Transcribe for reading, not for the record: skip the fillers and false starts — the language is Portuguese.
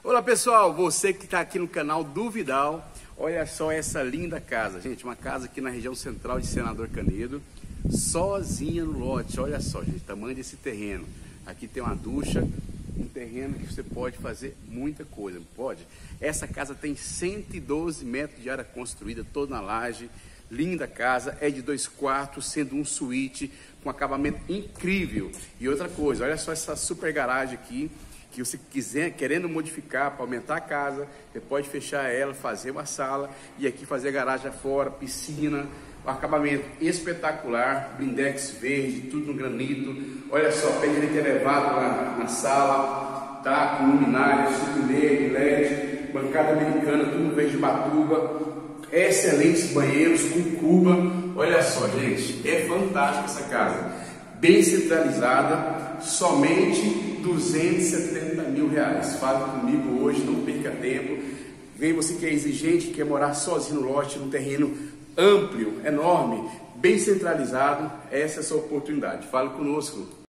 Olá pessoal, você que está aqui no canal do Vidal, olha só essa linda casa, gente, uma casa aqui na região central de Senador Canedo, sozinha no lote. Olha só, gente, tamanho desse terreno. Aqui tem uma ducha, um terreno que você pode fazer muita coisa, pode? Essa casa tem 112 metros de área construída, toda na laje, linda casa, é de 2 quartos, sendo um suíte, com acabamento incrível. E outra coisa, olha só essa super garagem aqui, que você quiser, querendo modificar para aumentar a casa, você pode fechar ela, fazer uma sala e aqui fazer a garagem fora, piscina, um acabamento espetacular, blindex verde, tudo no granito. Olha só, pé direito elevado na sala, tá? Com luminária, sucrilê, LED, bancada americana, tudo no verde batuba, excelentes banheiros com cuba. Olha só, gente, é fantástica essa casa, bem centralizada, somente 270 mil reais. Fale comigo hoje, não perca tempo. Vem você que é exigente, quer morar sozinho no lote, num terreno amplo, enorme, bem centralizado, essa é a sua oportunidade. Fale conosco.